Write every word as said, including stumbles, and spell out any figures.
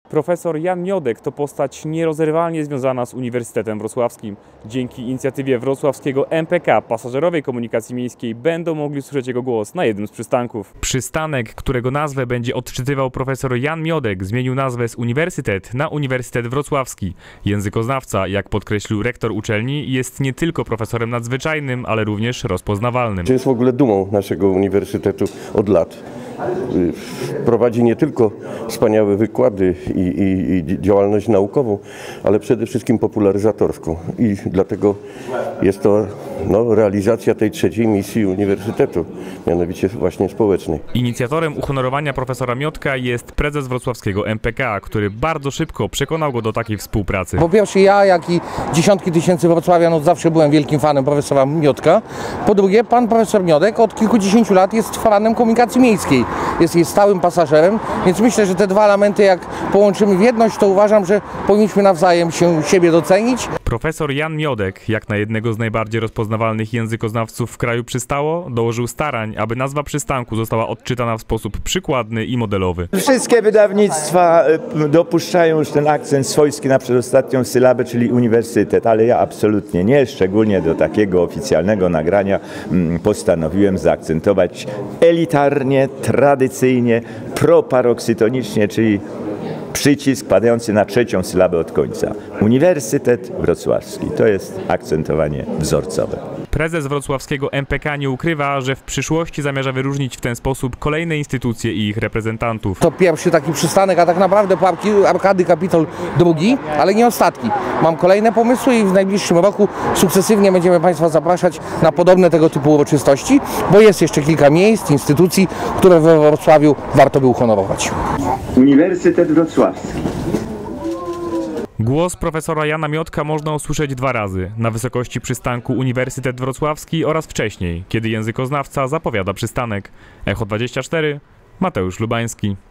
Profesor Jan Miodek to postać nierozerwalnie związana z Uniwersytetem Wrocławskim. Dzięki inicjatywie wrocławskiego M P K pasażerowej komunikacji miejskiej będą mogli słyszeć jego głos na jednym z przystanków. Przystanek, którego nazwę będzie odczytywał profesor Jan Miodek, zmienił nazwę z Uniwersytet na Uniwersytet Wrocławski. Językoznawca, jak podkreślił rektor uczelni, jest nie tylko profesorem nadzwyczajnym, ale również rozpoznawalnym. Jest w ogóle dumą naszego uniwersytetu od lat. Prowadzi nie tylko wspaniałe wykłady i, i, i działalność naukową, ale przede wszystkim popularyzatorską. I dlatego jest to no, realizacja tej trzeciej misji uniwersytetu, mianowicie właśnie społecznej. Inicjatorem uhonorowania profesora Miodka jest prezes wrocławskiego M P K, który bardzo szybko przekonał go do takiej współpracy. Po pierwsze ja, jak i dziesiątki tysięcy wrocławian od zawsze byłem wielkim fanem profesora Miodka. Po drugie, pan profesor Miodek od kilkudziesięciu lat jest fanem komunikacji miejskiej. Jest jej stałym pasażerem, więc myślę, że te dwa elementy jak połączymy w jedność, to uważam, że powinniśmy nawzajem się siebie docenić. Profesor Jan Miodek, jak na jednego z najbardziej rozpoznawalnych językoznawców w kraju przystało, dołożył starań, aby nazwa przystanku została odczytana w sposób przykładny i modelowy. Wszystkie wydawnictwa dopuszczają już ten akcent swojski na przedostatnią sylabę, czyli uniwersytet, ale ja absolutnie nie, szczególnie do takiego oficjalnego nagrania postanowiłem zaakcentować elitarnie, tradycyjnie, proparoksytonicznie, czyli przycisk padający na trzecią sylabę od końca. Uniwersytet Wrocławski. To jest akcentowanie wzorcowe. Prezes wrocławskiego M P K nie ukrywa, że w przyszłości zamierza wyróżnić w ten sposób kolejne instytucje i ich reprezentantów. To pierwszy taki przystanek, a tak naprawdę po Arkady Kapitol drugi, ale nie ostatni. Mam kolejne pomysły i w najbliższym roku sukcesywnie będziemy Państwa zapraszać na podobne tego typu uroczystości, bo jest jeszcze kilka miejsc, instytucji, które we Wrocławiu warto by uhonorować. Uniwersytet Wrocławski. Głos profesora Jana Miodka można usłyszeć dwa razy, na wysokości przystanku Uniwersytet Wrocławski oraz wcześniej, kiedy językoznawca zapowiada przystanek. Echo dwadzieścia cztery, Mateusz Lubański.